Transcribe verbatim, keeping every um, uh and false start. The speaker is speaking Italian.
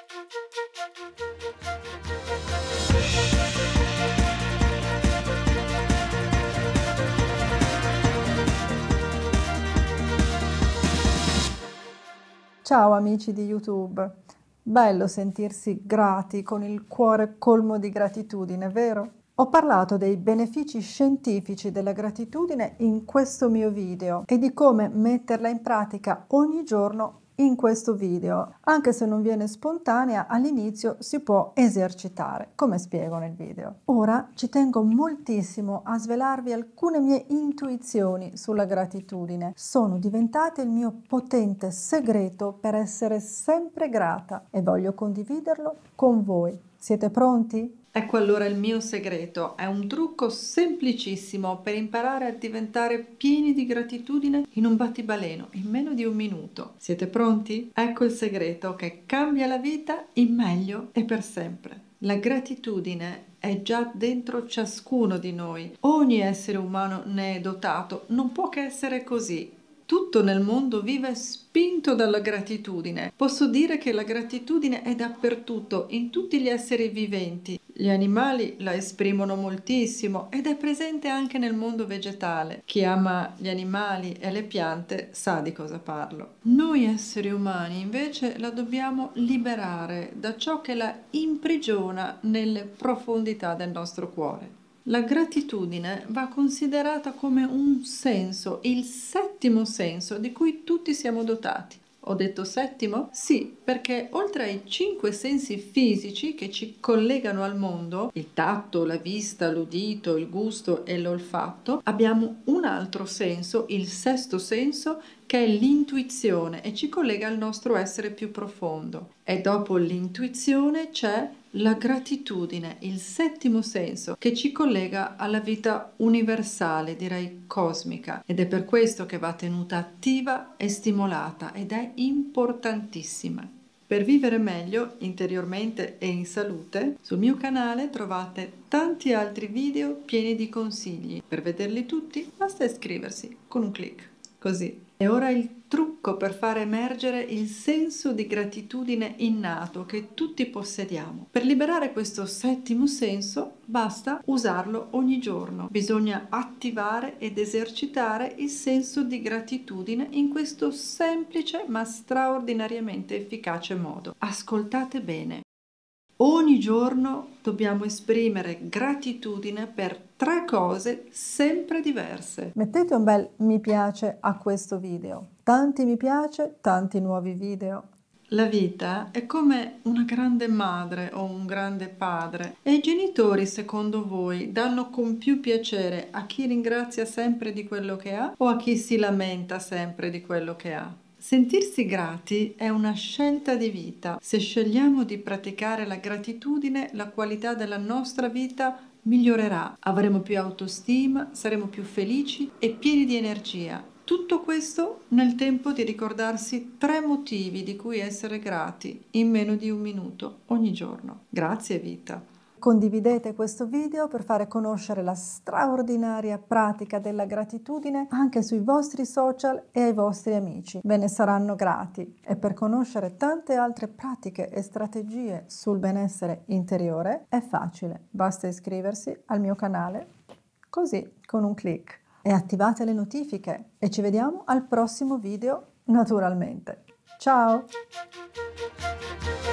Ciao amici di YouTube, bello sentirsi grati con il cuore colmo di gratitudine, vero? Ho parlato dei benefici scientifici della gratitudine in questo mio video e di come metterla in pratica ogni giorno in questo video. Anche se non viene spontanea, all'inizio si può esercitare, come spiego nel video. Ora ci tengo moltissimo a svelarvi alcune mie intuizioni sulla gratitudine. Sono diventate il mio potente segreto per essere sempre grata e voglio condividerlo con voi. Siete pronti? Ecco allora il mio segreto, è un trucco semplicissimo per imparare a diventare pieni di gratitudine in un battibaleno, in meno di un minuto. Siete pronti? Ecco il segreto che cambia la vita in meglio e per sempre. La gratitudine è già dentro ciascuno di noi, ogni essere umano ne è dotato, non può che essere così. Tutto nel mondo vive spinto dalla gratitudine. Posso dire che la gratitudine è dappertutto, in tutti gli esseri viventi. Gli animali la esprimono moltissimo ed è presente anche nel mondo vegetale. Chi ama gli animali e le piante sa di cosa parlo. Noi esseri umani invece la dobbiamo liberare da ciò che la imprigiona nelle profondità del nostro cuore. La gratitudine va considerata come un senso, il settimo senso di cui tutti siamo dotati. Ho detto settimo? Sì, perché oltre ai cinque sensi fisici che ci collegano al mondo, il tatto, la vista, l'udito, il gusto e l'olfatto, abbiamo un altro senso, il sesto senso, che è l'intuizione e ci collega al nostro essere più profondo. E dopo l'intuizione c'è la gratitudine, il settimo senso, che ci collega alla vita universale, direi cosmica, ed è per questo che va tenuta attiva e stimolata ed è importantissima. Per vivere meglio interiormente e in salute, sul mio canale trovate tanti altri video pieni di consigli. Per vederli tutti basta iscriversi con un clic, così. E ora il trucco per far emergere il senso di gratitudine innato che tutti possediamo. Per liberare questo settimo senso basta usarlo ogni giorno. Bisogna attivare ed esercitare il senso di gratitudine in questo semplice ma straordinariamente efficace modo. Ascoltate bene. Ogni giorno dobbiamo esprimere gratitudine per tre cose sempre diverse. Mettete un bel mi piace a questo video. Tanti mi piace, tanti nuovi video. La vita è come una grande madre o un grande padre e i genitori, secondo voi, danno con più piacere a chi ringrazia sempre di quello che ha o a chi si lamenta sempre di quello che ha? Sentirsi grati è una scelta di vita. Se scegliamo di praticare la gratitudine, la qualità della nostra vita migliorerà. Avremo più autostima, saremo più felici e pieni di energia. Tutto questo nel tempo di ricordarsi tre motivi di cui essere grati in meno di un minuto ogni giorno. Grazie vita! Condividete questo video per fare conoscere la straordinaria pratica della gratitudine anche sui vostri social e ai vostri amici. Ve ne saranno grati. E per conoscere tante altre pratiche e strategie sul benessere interiore è facile. Basta iscriversi al mio canale, così, con un clic. E attivate le notifiche e ci vediamo al prossimo video naturalmente. Ciao!